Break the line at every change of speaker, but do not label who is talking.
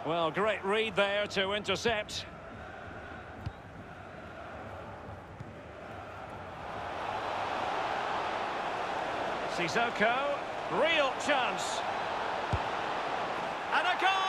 Well, great read there to intercept. Sissoko, real chance. And a goal!